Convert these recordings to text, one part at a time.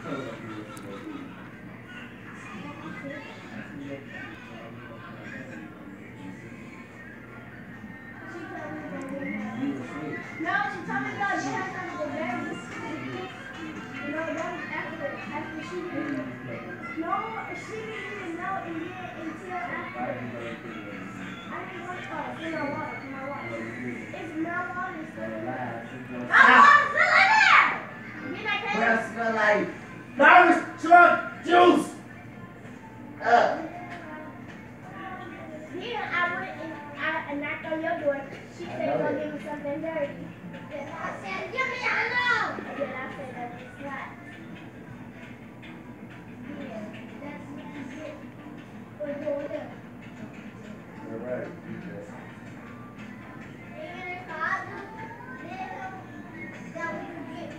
No, she told me no, she has some of the berries. You know, that was after she didn't. No, she didn't know it yet until after. I didn't want to my water, for my water. It's my water still in there. My water's still in there! You like that? Well, smell like garbage truck juice. Then I went and I knocked on your door. She said, go give me something dirty. Then I said, give me a loan. And then I said, that's just not. Yeah, that's what you said. What's going on? You're right. Even if I do, that we can get.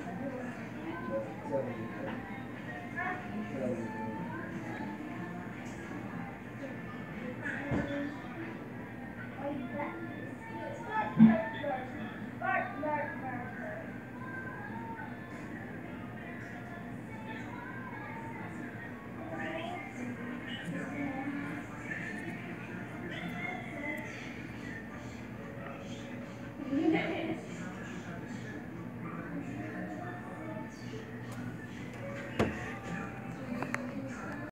Are you back?